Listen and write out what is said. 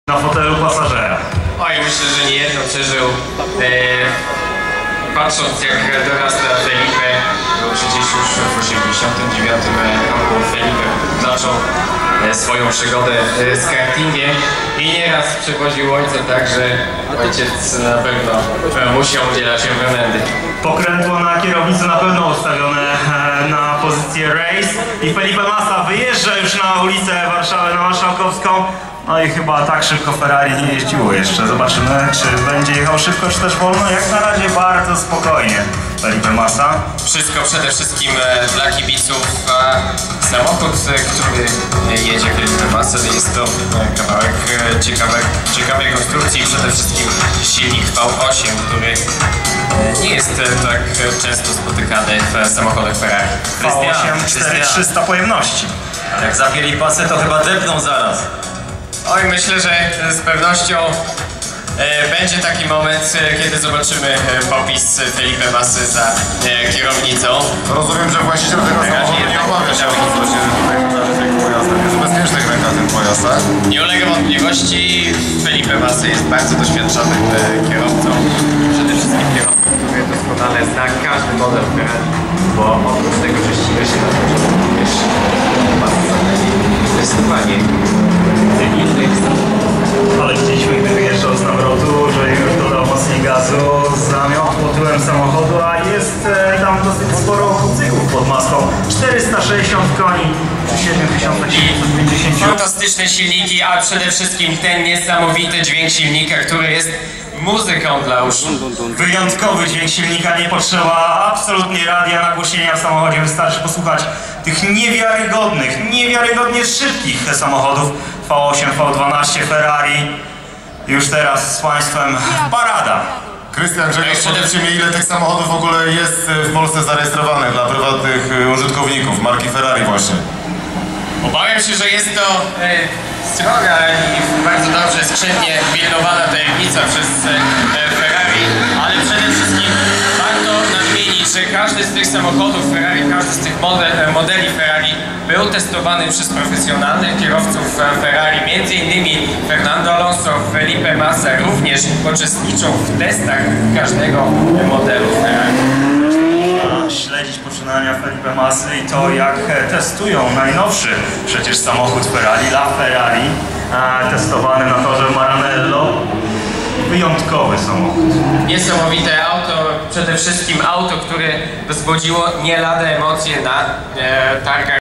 na fotelu pasażera? Oj, myślę, że nie jedno przeżył. Patrząc jak dorasta Felipe, bo przecież już w 1989 roku Felipe zaczął swoją przygodę z kartingiem i nieraz przewoził ojca, tak że ojciec na pewno musiał udzielać rekomendy. Pokrętło na kierownicy na pewno ustawione na pozycję race i Felipe Massa wyjeżdża już na ulicę Warszawy, na Marszałkowską. No i chyba tak szybko Ferrari nie jeździło jeszcze. Zobaczymy, czy będzie jechał szybko, czy też wolno. Jak na razie bardzo spokojnie Felipe Massa. Wszystko przede wszystkim dla kibiców. Samochód, który jedzie Felipe Massa, jest to kawałek ciekawej konstrukcji. Przede wszystkim silnik V8, który nie jest tak często spotykany w samochodach Ferrari. V8 4300 pojemności. Jak zapięli pasy, to chyba depną zaraz. Oj, myślę, że z pewnością będzie taki moment, kiedy zobaczymy popis Felipe Massy za kierownicą. Rozumiem, że właściciel tego samochodu nie obawia się o to, co się tutaj wydarzy w tych pojazdach. Jest w bezpiecznych rękach ten pojazd, tak? Nie ulega wątpliwości, Felipe Massa jest bardzo doświadczonym kierowcą. Przede wszystkim kierowcą, który doskonale zna każdy model Ferrari, bo oprócz tego, że ściga się na tym, również Massa zdecydowanie. Ale widzieliśmy, gdy wyjeżdżał z nawrotu, że już dodał mocniej gazu, zamiotło tyłem samochodu, a jest tam dosyć sporo kucyków pod maską. 460 koni przy 7750. Fantastyczne silniki, a przede wszystkim ten niesamowity dźwięk silnika, który jest muzyką dla uszu. Wyjątkowy dźwięk silnika, nie potrzeba absolutnie radia, nagłośnienia w samochodzie, wystarczy posłuchać tych niewiarygodnie szybkich samochodów V8, V12, Ferrari. Już teraz z Państwem parada. Krystian, Grzegorz, powiedzcie mi, ile tych samochodów w ogóle jest w Polsce zarejestrowanych dla prywatnych użytkowników, marki Ferrari właśnie? Obawiam się, że jest to sroga i bardzo dobrze, skrzętnie pilnowana tajemnica przez Ferrari, ale przede wszystkim warto nadmienić, że każdy z tych samochodów Ferrari, każdy z tych modeli Ferrari był testowany przez profesjonalnych kierowców Ferrari, m.in. Fernando Alonso, Felipe Massa również uczestniczą w testach każdego modelu Ferrari. Śledzić poczynania Felipe Massy i to, jak testują najnowszy przecież samochód Ferrari, LaFerrari, testowany na torze Maranello. Wyjątkowy samochód. Niesamowite auto, przede wszystkim auto, które wzbudziło nie lada emocje na targach.